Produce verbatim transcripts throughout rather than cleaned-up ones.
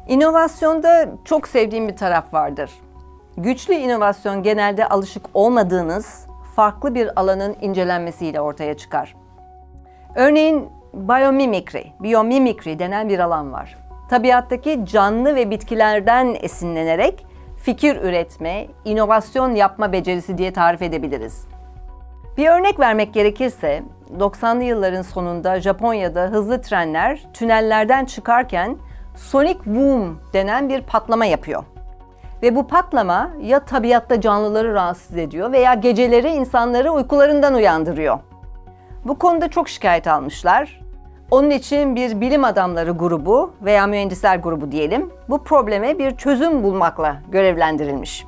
İnovasyonda çok sevdiğim bir taraf vardır. Güçlü inovasyon genelde alışık olmadığınız farklı bir alanın incelenmesiyle ortaya çıkar. Örneğin biomimikri, biyomimikri denen bir alan var. Tabiattaki canlı ve bitkilerden esinlenerek fikir üretme, inovasyon yapma becerisi diye tarif edebiliriz. Bir örnek vermek gerekirse, doksanlı yılların sonunda Japonya'da hızlı trenler tünellerden çıkarken sonic boom denen bir patlama yapıyor. Ve bu patlama ya tabiatta canlıları rahatsız ediyor veya geceleri insanları uykularından uyandırıyor. Bu konuda çok şikayet almışlar. Onun için bir bilim adamları grubu veya mühendisler grubu diyelim, bu probleme bir çözüm bulmakla görevlendirilmiş.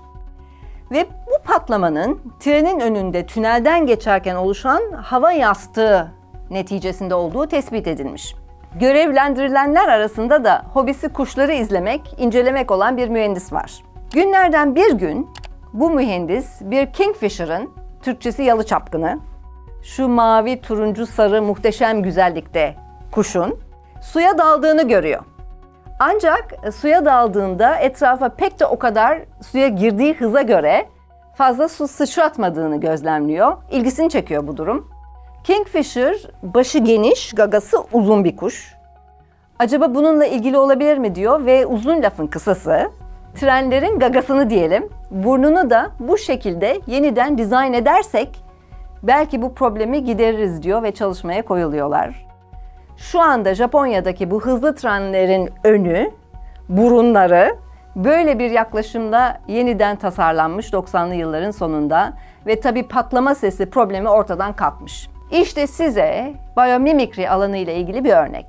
Ve bu patlamanın trenin önünde tünelden geçerken oluşan hava yastığı neticesinde olduğu tespit edilmiş. Görevlendirilenler arasında da hobisi kuşları izlemek, incelemek olan bir mühendis var. Günlerden bir gün bu mühendis bir kingfisher'ın, Türkçesi yalı çapkını, şu mavi, turuncu, sarı muhteşem güzellikte kuşun suya daldığını görüyor. Ancak suya daldığında etrafa pek de o kadar suya girdiği hıza göre fazla su sıçratmadığını gözlemliyor. İlgisini çekiyor bu durum. Kingfisher başı geniş, gagası uzun bir kuş. Acaba bununla ilgili olabilir mi diyor ve uzun lafın kısası, trenlerin gagasını diyelim, burnunu da bu şekilde yeniden dizayn edersek belki bu problemi gideririz diyor ve çalışmaya koyuluyorlar. Şu anda Japonya'daki bu hızlı trenlerin önü, burunları böyle bir yaklaşımda yeniden tasarlanmış doksanlı yılların sonunda ve tabii patlama sesi problemi ortadan kalkmış. İşte size biyomimikri alanı ile ilgili bir örnek.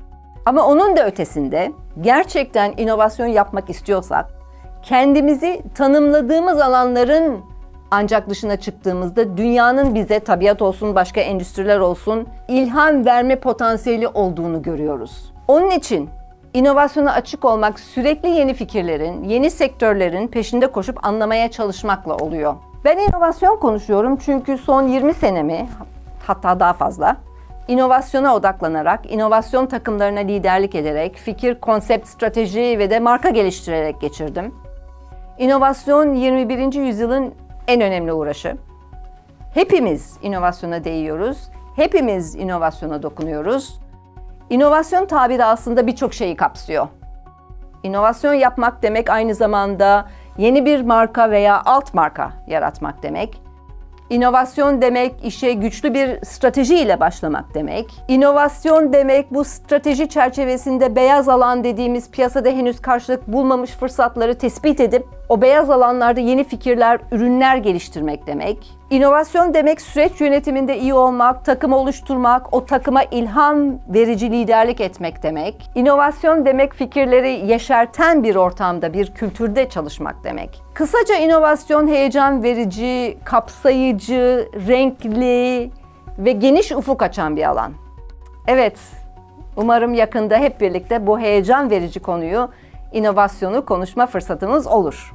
Ama onun da ötesinde gerçekten inovasyon yapmak istiyorsak, kendimizi tanımladığımız alanların ancak dışına çıktığımızda dünyanın bize, tabiat olsun, başka endüstriler olsun, ilham verme potansiyeli olduğunu görüyoruz. Onun için inovasyona açık olmak sürekli yeni fikirlerin, yeni sektörlerin peşinde koşup anlamaya çalışmakla oluyor. Ben inovasyon konuşuyorum çünkü son yirmi senemi, hatta daha fazla, inovasyona odaklanarak, inovasyon takımlarına liderlik ederek, fikir, konsept, strateji ve de marka geliştirerek geçirdim. İnovasyon yirmi birinci yüzyılın en önemli uğraşı. Hepimiz inovasyona değiyoruz, hepimiz inovasyona dokunuyoruz. İnovasyon tabiri aslında birçok şeyi kapsıyor. İnovasyon yapmak demek aynı zamanda yeni bir marka veya alt marka yaratmak demek. İnovasyon demek işe güçlü bir strateji ile başlamak demek. İnovasyon demek bu strateji çerçevesinde beyaz alan dediğimiz piyasada henüz karşılık bulmamış fırsatları tespit edip o beyaz alanlarda yeni fikirler, ürünler geliştirmek demek. İnovasyon demek süreç yönetiminde iyi olmak, takım oluşturmak, o takıma ilham verici liderlik etmek demek. İnovasyon demek fikirleri yeşerten bir ortamda, bir kültürde çalışmak demek. Kısaca inovasyon heyecan verici, kapsayıcı, renkli ve geniş ufuk açan bir alan. Evet, umarım yakında hep birlikte bu heyecan verici konuyu, inovasyonu konuşma fırsatımız olur.